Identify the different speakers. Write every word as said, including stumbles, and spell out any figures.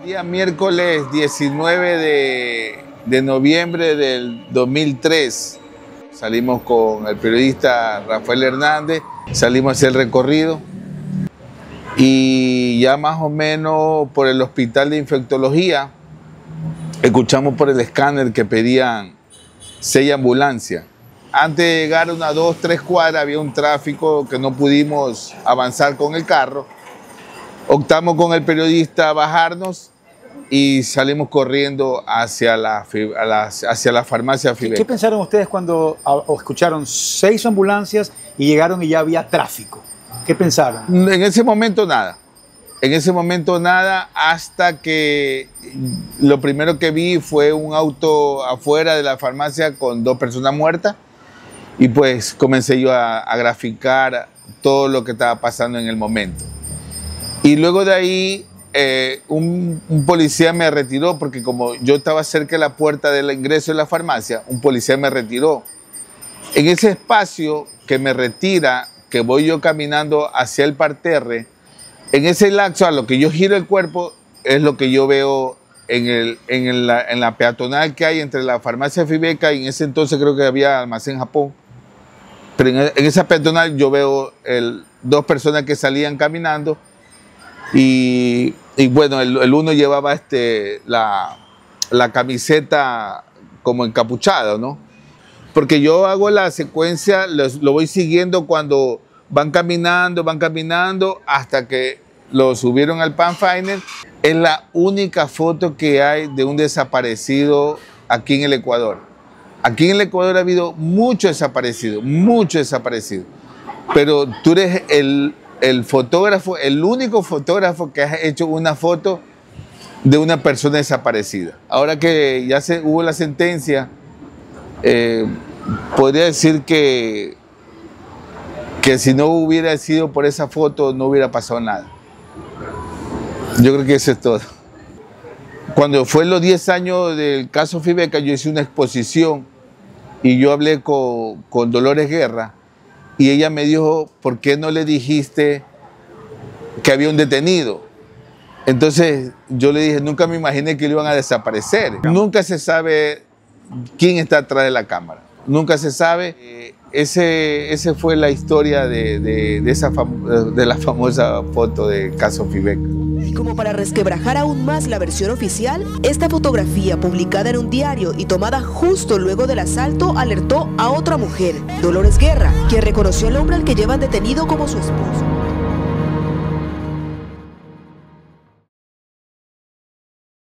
Speaker 1: Día miércoles diecinueve de, de noviembre del dos mil tres, salimos con el periodista Rafael Hernández, salimos a hacer el recorrido y ya más o menos por el hospital de infectología escuchamos por el escáner que pedían seis ambulancias. Antes de llegar unas dos, tres cuadras había un tráfico que no pudimos avanzar con el carro. Optamos con el periodista a bajarnos y salimos corriendo hacia la, a la, hacia la farmacia Fibeca.
Speaker 2: ¿Qué pensaron ustedes cuando escucharon seis ambulancias y llegaron y ya había tráfico? ¿Qué pensaron?
Speaker 1: En ese momento nada. En ese momento nada, hasta que lo primero que vi fue un auto afuera de la farmacia con dos personas muertas y pues comencé yo a, a graficar todo lo que estaba pasando en el momento. Y luego de ahí eh, un, un policía me retiró porque como yo estaba cerca de la puerta del ingreso de la farmacia, un policía me retiró. En ese espacio que me retira, que voy yo caminando hacia el parterre, en ese lapso a lo que yo giro el cuerpo es lo que yo veo en, el, en, el, en la peatonal que hay entre la farmacia Fibeca y en ese entonces creo que había Almacén Japón. Pero en, en esa peatonal yo veo el, dos personas que salían caminando y, y bueno, el, el uno llevaba este, la, la camiseta como encapuchada, ¿no? Porque yo hago la secuencia, lo, lo voy siguiendo cuando van caminando, van caminando hasta que lo subieron al Pathfinder. Es la única foto que hay de un desaparecido aquí en el Ecuador. Aquí en el Ecuador ha habido mucho desaparecido, mucho desaparecido. Pero tú eres el, el fotógrafo, el único fotógrafo que ha hecho una foto de una persona desaparecida. Ahora que ya se, hubo la sentencia, eh, podría decir que que si no hubiera sido por esa foto no hubiera pasado nada. Yo creo que eso es todo. Cuando fue los diez años del caso Fibeca, yo hice una exposición y yo hablé con, con Dolores Guerra y ella me dijo, ¿por qué no le dijiste que había un detenido? Entonces yo le dije, nunca me imaginé que lo iban a desaparecer. Nunca se sabe quién está atrás de la cámara. Nunca se sabe. Eh, ese, ese fue la historia de, de, de, esa fam de la famosa foto del caso Fibeca.
Speaker 3: Y como para resquebrajar aún más la versión oficial, esta fotografía publicada en un diario y tomada justo luego del asalto alertó a otra mujer, Dolores Guerra, quien reconoció al hombre al que llevan detenido como su esposo.